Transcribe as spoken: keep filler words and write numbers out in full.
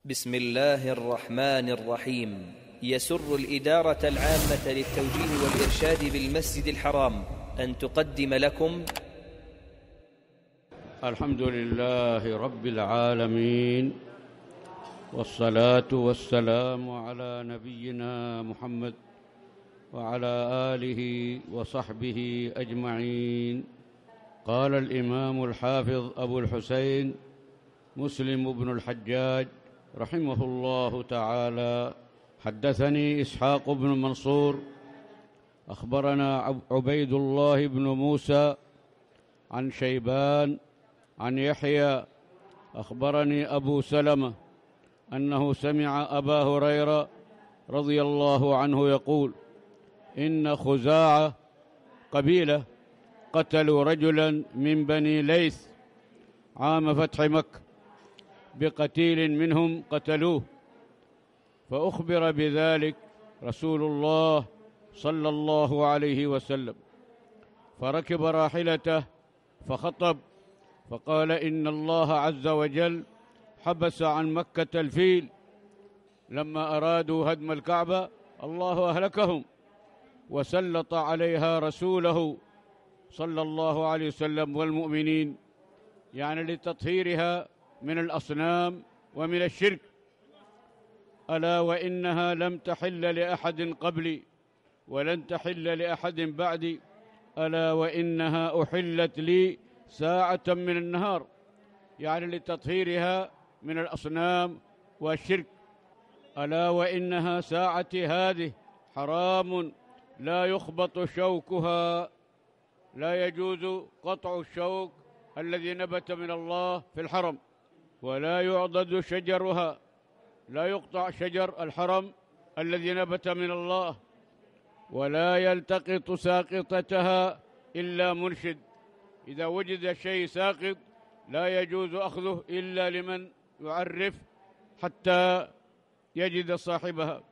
بسم الله الرحمن الرحيم. يسر الإدارة العامة للتوجيه والإرشاد بالمسجد الحرام أن تقدم لكم الحمد لله رب العالمين، والصلاة والسلام على نبينا محمد وعلى آله وصحبه أجمعين. قال الإمام الحافظ أبو الحسين مسلم بن الحجاج رحمه الله تعالى: حدثني إسحاق بن منصور أخبرنا عبيد الله بن موسى عن شيبان عن يحيى أخبرني أبو سلمة أنه سمع أبا هريرة رضي الله عنه يقول: إن خزاعة قبيلة قتلوا رجلا من بني ليث عام فتح مكة، بقتيل منهم قتلوه، فأخبر بذلك رسول الله صلى الله عليه وسلم، فركب راحلته فخطب فقال: إن الله عز وجل حبس عن مكة الفيل لما أرادوا هدم الكعبة، الله أهلكهم وسلط عليها رسوله صلى الله عليه وسلم والمؤمنين، يعني لتطهيرها من الأصنام ومن الشرك. ألا وإنها لم تحل لأحد قبلي ولن تحل لأحد بعدي، ألا وإنها أحلت لي ساعة من النهار، يعني لتطهيرها من الأصنام والشرك. ألا وإنها ساعتي هذه حرام لا يخبط شوكها، لا يجوز قطع الشوك الذي نبت من الله في الحرم، ولا يعضد شجرها، لا يقطع شجر الحرم الذي نبت من الله، ولا يلتقط ساقطتها إلا مرشد. إذا وجد شيء ساقط لا يجوز أخذه إلا لمن يعرف حتى يجد صاحبها.